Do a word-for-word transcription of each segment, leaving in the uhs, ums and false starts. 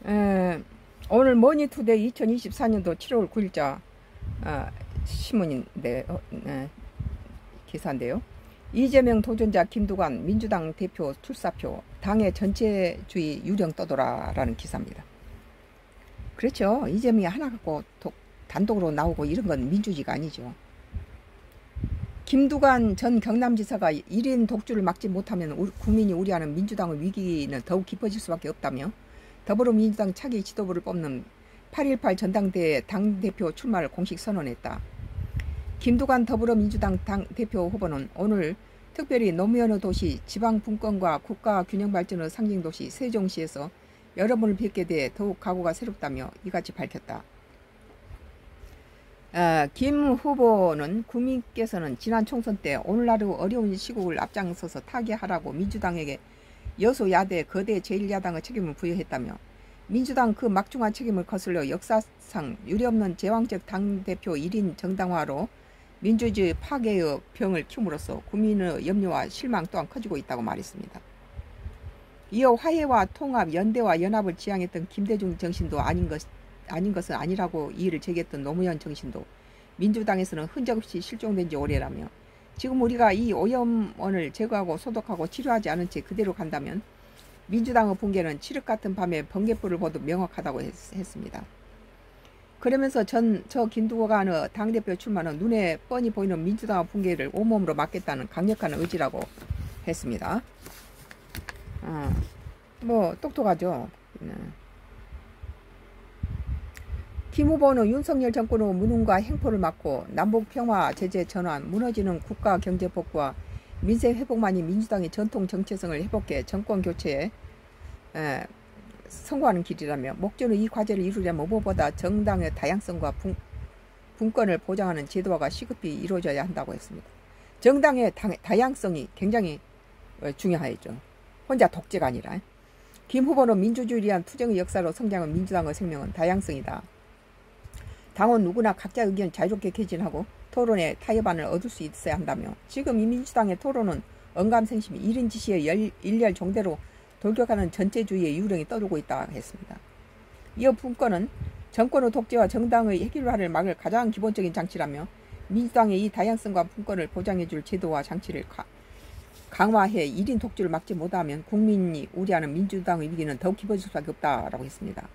에, 오늘 머니투데이 이천이십사년도 칠월 구일자 아, 신문인데 어, 에, 기사인데요. 이재명 도전자 김두관 민주당 대표 출사표 당의 전체주의 유령 떠돌아 라는 기사입니다. 그렇죠. 이재명이 하나 갖고 독, 단독으로 나오고 이런 건 민주주의가 아니죠. 김두관 전 경남지사가 일 인 독주를 막지 못하면 우리, 국민이 우려하는 민주당의 위기는 더욱 깊어질 수밖에 없다며 더불어민주당 차기 지도부를 뽑는 팔일팔 전당대회 당대표 출마를 공식 선언했다. 김두관 더불어민주당 당대표 후보는 오늘 특별히 노무현 의 도시 지방분권과 국가균형발전의 상징도시 세종시에서 여러분을 뵙게 돼 더욱 각오가 새롭다며 이같이 밝혔다. 어, 김 후보는 국민께서는 지난 총선 때 오늘날의 어려운 시국을 앞장서서 타개하라고 민주당에게 여소야대 거대 제일 야당의 책임을 부여했다며 민주당 그 막중한 책임을 거슬러 역사상 유례없는 제왕적 당대표 일 인 정당화로 민주주의 파괴의 병을 키움으로써 국민의 염려와 실망 또한 커지고 있다고 말했습니다. 이어 화해와 통합, 연대와 연합을 지향했던 김대중 정신도 아닌, 것, 아닌 것은 아니라고 이의를 제기했던 노무현 정신도 민주당에서는 흔적없이 실종된 지 오래라며 지금 우리가 이 오염원을 제거하고 소독하고 치료하지 않은 채 그대로 간다면 민주당의 붕괴는 칠흑 같은 밤에 번개불을 보듯 명확하다고 했, 했습니다. 그러면서 전 저 김두관의 당대표 출마는 눈에 뻔히 보이는 민주당의 붕괴를 온몸으로 막겠다는 강력한 의지라고 했습니다. 어, 뭐 똑똑하죠. 네. 김 후보는 윤석열 정권의 무능과 행포를 막고 남북평화 제재 전환, 무너지는 국가 경제 복구와 민생 회복만이 민주당의 전통 정체성을 회복해 정권 교체에 에, 성공하는 길이라며 목전의 이 과제를 이루려면 무엇보다 정당의 다양성과 분, 분권을 보장하는 제도화가 시급히 이루어져야 한다고 했습니다. 정당의 다, 다양성이 굉장히 중요하죠. 혼자 독재가 아니라. 김 후보는 민주주의를 위한 투쟁의 역사로 성장한 민주당의 생명은 다양성이다. 당원 누구나 각자 의견 자유롭게 개진하고 토론에 타협안을 얻을 수 있어야 한다며 지금 이 민주당의 토론은 언감생심이 일 인 지시에 열, 일렬 종대로 돌격하는 전체주의의 유령이 떠돌고 있다 했습니다. 이어 분권은 정권의 독재와 정당의 핵일화를 막을 가장 기본적인 장치라며 민주당의 이 다양성과 분권을 보장해줄 제도와 장치를 가, 강화해 일 인 독주를 막지 못하면 국민이 우려하는 민주당의 위기는 더욱 깊어질 수밖에 없다라고 했습니다.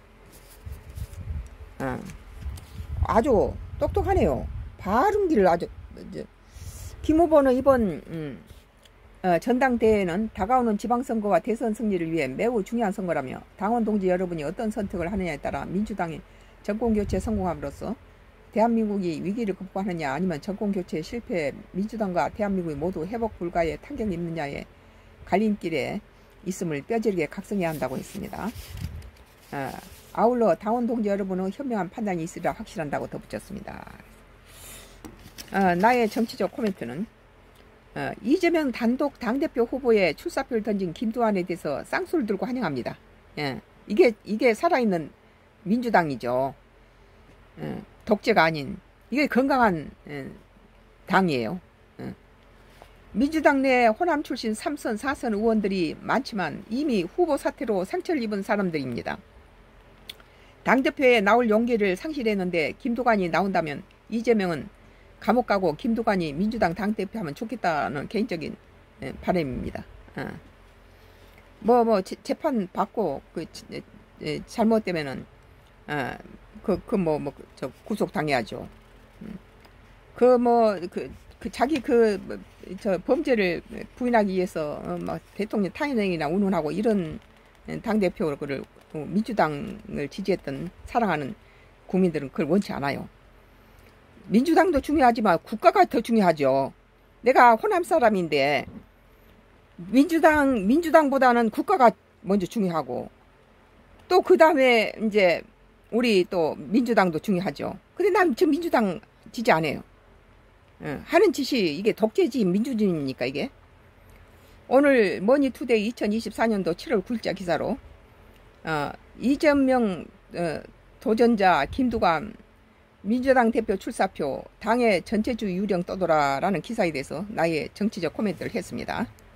어. 아주 똑똑하네요. 바른기를 아주. 김 후보는 이번 음, 어, 전당대회는 다가오는 지방선거와 대선 승리를 위해 매우 중요한 선거라며 당원 동지 여러분이 어떤 선택을 하느냐에 따라 민주당이 정권교체 성공함으로써 대한민국이 위기를 극복하느냐 아니면 정권교체에 실패해 민주당과 대한민국이 모두 회복 불가의 탄경이 있느냐의 갈림길에 있음을 뼈저리게 각성해야 한다고 했습니다. 어, 아울러 당원 동지 여러분은 현명한 판단이 있으리라 확실한다고 덧붙였습니다. 어, 나의 정치적 코멘트는 어, 이재명 단독 당대표 후보의 출사표를 던진 김두관에 대해서 쌍수를 들고 환영합니다. 예, 이게 이게 살아있는 민주당이죠. 예, 독재가 아닌 이게 건강한 예, 당이에요. 예. 민주당 내 호남 출신 삼 선 사 선 의원들이 많지만 이미 후보 사태로 상처를 입은 사람들입니다. 당대표에 나올 용기를 상실했는데 김두관이 나온다면 이재명은 감옥 가고 김두관이 민주당 당대표하면 좋겠다는 개인적인 바람입니다. 뭐, 뭐, 재판 받고, 그, 잘못되면은, 그, 그, 뭐, 뭐, 저, 구속당해야죠. 그, 뭐, 그, 그, 자기 그, 저, 범죄를 부인하기 위해서, 어, 막, 대통령 탄핵이나 운운하고 이런 당대표를 민주당을 지지했던 사랑하는 국민들은 그걸 원치 않아요. 민주당도 중요하지만 국가가 더 중요하죠. 내가 호남 사람인데 민주당 민주당보다는 국가가 먼저 중요하고 또 그 다음에 이제 우리 또 민주당도 중요하죠. 근데 난 지금 민주당 지지 안 해요. 어, 하는 짓이 이게 독재지 민주주의입니까 이게? 오늘 머니투데이 이천이십사년도 칠월 구일자 기사로 어, 이재명 어, 도전자 김두관 민주당 대표 출사표 당의 전체주의 유령 떠돌아 라는 기사에 대해서 나의 정치적 코멘트를 했습니다.